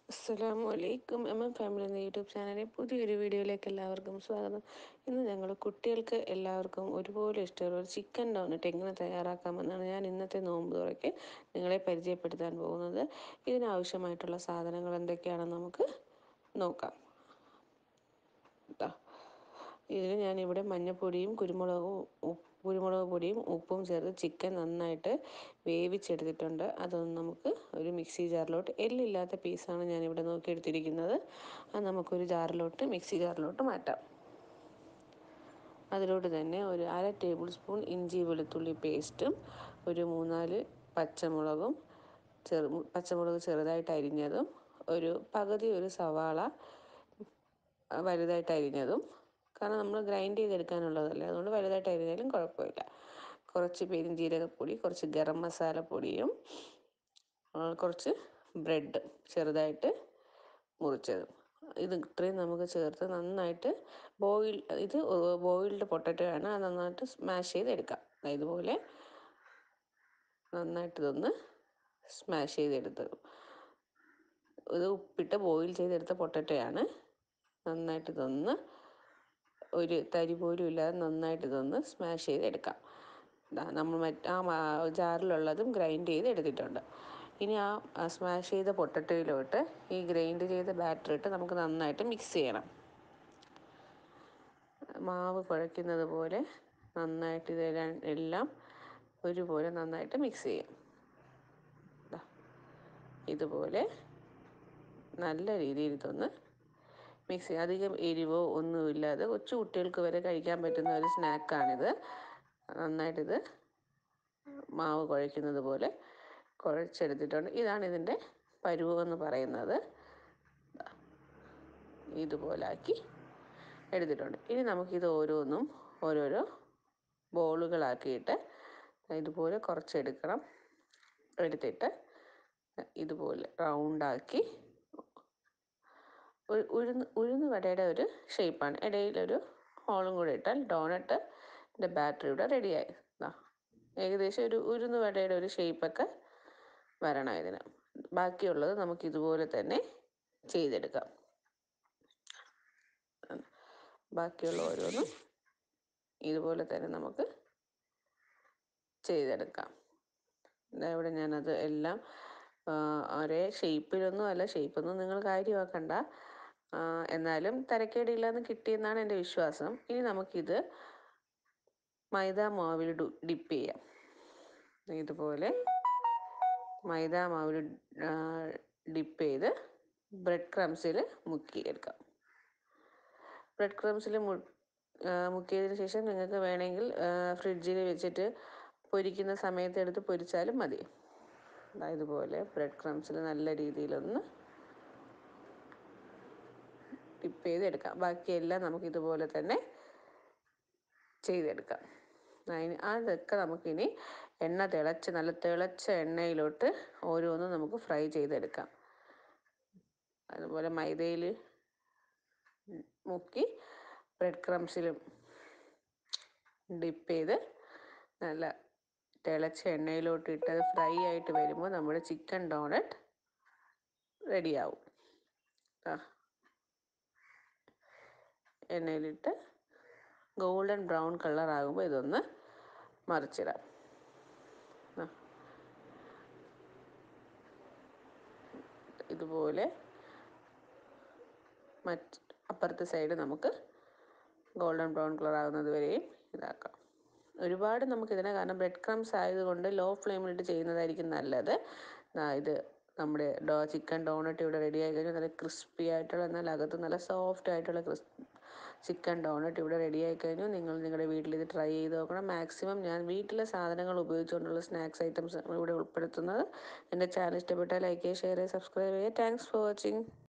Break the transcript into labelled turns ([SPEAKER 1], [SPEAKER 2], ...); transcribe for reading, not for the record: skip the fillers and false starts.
[SPEAKER 1] അസ്സലാമു അലൈക്കും. ഫാമിലി എന്ന യൂട്യൂബ് ചാനലിലെ പുതിയൊരു വീഡിയോയിലേക്ക് എല്ലാവർക്കും സ്വാഗതം. ഇന്ന് ഞങ്ങൾ കുട്ടികൾക്ക് എല്ലാവർക്കും ഒരുപോലെ ഇഷ്ടമുള്ള ഒരു ചിക്കൻ ഡോണറ്റ് എങ്ങനെ തയ്യാറാക്കാമെന്നാണ് ഞാൻ ഇന്നത്തെ നോമ്പ് തുറയ്ക്ക് നിങ്ങളെ പരിചയപ്പെടുത്താൻ പോകുന്നത്. ഇതിനാവശ്യമായിട്ടുള്ള സാധനങ്ങൾ എന്തൊക്കെയാണെന്ന് നമുക്ക് നോക്കാം. ഇതിന് ഞാനിവിടെ മഞ്ഞൾപ്പൊടിയും കുരുമുളക് പൊടിയും ഉപ്പും ചേർത്ത് ചിക്കൻ നന്നായിട്ട് വേവിച്ചെടുത്തിട്ടുണ്ട്. അതൊന്ന് നമുക്ക് ഒരു മിക്സി ജാറിലോട്ട്, എല്ലില്ലാത്ത പീസാണ് ഞാനിവിടെ നോക്കിയെടുത്തിരിക്കുന്നത്. അത് നമുക്കൊരു മിക്സി ജാറിലോട്ട് മാറ്റാം. അതിലോട്ട് തന്നെ ഒരു 1/2 ടേബിൾ സ്പൂൺ ഇഞ്ചി വെളുത്തുള്ളി പേസ്റ്റും ഒരു 3-4 പച്ചമുളക് ചെറുതായിട്ട് അരിഞ്ഞതും പകുതി ഒരു സവാള വലുതായിട്ട് അരിഞ്ഞതും, കാരണം നമ്മൾ ഗ്രൈൻഡ് ചെയ്തെടുക്കാനുള്ളതല്ലേ, അതുകൊണ്ട് വലുതായിട്ട് അരിഞ്ഞാലും കുഴപ്പമില്ല. കുറച്ച് പെരുംജീരകപ്പൊടി, കുറച്ച് ഗരം മസാലപ്പൊടിയും കുറച്ച് ബ്രെഡ് ചെറുതായിട്ട് മുറിച്ചതും, ഇത് ഇത്രയും നമുക്ക് ചേർത്ത് നന്നായിട്ട് ബോയിൽഡ് പൊട്ടറ്റോ ആണ്, അത് നന്നായിട്ട് സ്മാഷ് ചെയ്തെടുക്കാം. ഇതുപോലെ നന്നായിട്ട് ഇതൊന്ന് സ്മാഷ് ചെയ്തെടുത്തത്, ഇത് ഉപ്പിട്ട് ബോയിൽ ചെയ്തെടുത്ത പൊട്ടറ്റോയാണ്. നന്നായിട്ട് ഇതൊന്ന് ഒരു തരി പോലും ഇല്ലാതെ നന്നായിട്ട് ഇതൊന്ന് സ്മാഷ് ചെയ്തെടുക്കാം. നമ്മൾ ജാറിലുള്ളതും ഗ്രൈൻഡ് ചെയ്ത് എടുത്തിട്ടുണ്ട്. ഇനി ആ സ്മാഷ് ചെയ്ത പൊട്ടറ്റോയിലോട്ട് ഈ ഗ്രൈൻഡ് ചെയ്ത ബാറ്റർ ഇട്ട് നമുക്ക് നന്നായിട്ട് മിക്സ് ചെയ്യണം. മാവ് കുഴയ്ക്കുന്നത് പോലെ നന്നായിട്ട് ഇതെല്ലാം ഒരുപോലെ നന്നായിട്ട് മിക്സ് ചെയ്യാം. ഇതുപോലെ നല്ല രീതിയിൽ ഇതൊന്ന് മിക്സ് ചെയ്യുക. അധികം എരിവോ ഒന്നുമില്ലാതെ കൊച്ചു കുട്ടികൾക്ക് വരെ കഴിക്കാൻ പറ്റുന്ന ഒരു സ്നാക്കാണിത്. നന്നായിട്ടിത് മാവ് കുഴയ്ക്കുന്നത് പോലെ കുഴച്ചെടുത്തിട്ടുണ്ട്. ഇതാണ് ഇതിൻ്റെ പരുവമെന്ന് പറയുന്നത്. ഇതുപോലാക്കി എടുത്തിട്ടുണ്ട്. ഇനി നമുക്കിത് ഓരോരോ ബോളുകളാക്കിയിട്ട് ഇതുപോലെ കുറച്ചെടുക്കണം. എടുത്തിട്ട് ഇതുപോലെ റൗണ്ടാക്കി ഉഴുന്ന് വടയുടെ ഒരു ഷേപ്പാണ്. ഇടയിലൊരു ഹോളും കൂടെ ഇട്ടാൽ ഡോണറ്റിൻ്റെ ബാറ്റർ ഇവിടെ റെഡിയായി. ഏകദേശം ഒരു ഉഴുന്ന് വടയുടെ ഒരു ഷേപ്പൊക്കെ വരണം ഇതിന്. ബാക്കിയുള്ളത് നമുക്ക് ഇതുപോലെ തന്നെ ചെയ്തെടുക്കാം. ബാക്കിയുള്ള ഓരോന്നും ഇതുപോലെ തന്നെ നമുക്ക് ചെയ്തെടുക്കാം. ഇവിടെ ഞാനത് എല്ലാം ഒരേ ഷേപ്പൊന്നും നിങ്ങൾ കാര്യമാക്കണ്ട, എന്നാലും തരക്കേടില്ലാതെ കിട്ടിയെന്നാണ് എൻ്റെ വിശ്വാസം. ഇനി നമുക്കിത് മൈദാ മാവിൽ ഡിപ്പ് ചെയ്യാം. ഇതുപോലെ മൈദാ മാവിൽ ഡിപ്പ് ചെയ്ത് ബ്രെഡ് ക്രംസിൽ മുക്കിയെടുക്കാം. ബ്രെഡ് ക്രംസിൽ മുക്കിയതിന് ശേഷം നിങ്ങൾക്ക് വേണമെങ്കിൽ ഫ്രിഡ്ജിൽ വെച്ചിട്ട് പൊരിക്കുന്ന സമയത്ത് എടുത്ത് പൊരിച്ചാലും മതി. ഇതുപോലെ ബ്രെഡ് ക്രംസിൽ നല്ല രീതിയിലൊന്ന് ഡിപ്പ് ചെയ്തെടുക്കാം. ബാക്കിയെല്ലാം നമുക്കിതുപോലെ തന്നെ ചെയ്തെടുക്കാം. അതൊക്കെ നമുക്കിനി നല്ല തിളച്ച എണ്ണയിലോട്ട് ഓരോന്നും നമുക്ക് ഫ്രൈ ചെയ്തെടുക്കാം. അതുപോലെ മൈദയിൽ മുക്കി ബ്രെഡ് ക്രംസിലും ഡിപ്പ് ചെയ്ത് നല്ല തിളച്ച എണ്ണയിലോട്ട് ഇട്ട് ഫ്രൈ ആയിട്ട് വരുമ്പോൾ നമ്മുടെ ചിക്കൻ ഡോണറ്റ് റെഡിയാവും. എണ്ണയിലിട്ട് ഗോൾഡൻ ബ്രൗൺ കളറാകുമ്പോൾ ഇതൊന്ന് മറിച്ചിടാം. ഇതുപോലെ അപ്പുറത്തെ സൈഡ് നമുക്ക് ഗോൾഡൻ ബ്രൗൺ കളർ ആകുന്നത് വരെയും ഇതാക്കാം. ഒരുപാട് നമുക്കിതിനെ, കാരണം ബ്രെഡ് ക്രംസ് ആയതുകൊണ്ട് ലോ ഫ്ലെയിമിലിട്ട് ചെയ്യുന്നതായിരിക്കും നല്ലത്. ഇത് നമ്മുടെ ചിക്കൻ ഡോണറ്റ് ഇവിടെ റെഡി ആയി കഴിഞ്ഞാൽ നല്ല ക്രിസ്പി ആയിട്ടുള്ള, എന്നാൽ അകത്ത് നല്ല സോഫ്റ്റ് ആയിട്ടുള്ള ചിക്കൻ ഡോണറ്റ് ഇവിടെ റെഡി ആയി കഴിഞ്ഞു. നിങ്ങൾ നിങ്ങളുടെ വീട്ടിൽ ഇത് ട്രൈ ചെയ്ത് നോക്കണം. മാക്സിമം ഞാൻ വീട്ടിലെ സാധനങ്ങൾ ഉപയോഗിച്ചുകൊണ്ടുള്ള സ്നാക്സ് ഐറ്റംസ് ഇവിടെ ഉൾപ്പെടുത്തുന്നത്. എൻ്റെ ചാനൽ ഇഷ്ടപ്പെട്ടാൽ ലൈക്ക് ചെയ്യുക, ഷെയർ ചെയ്യുക, സബ്സ്ക്രൈബ് ചെയ്യുക. Thanks for watching.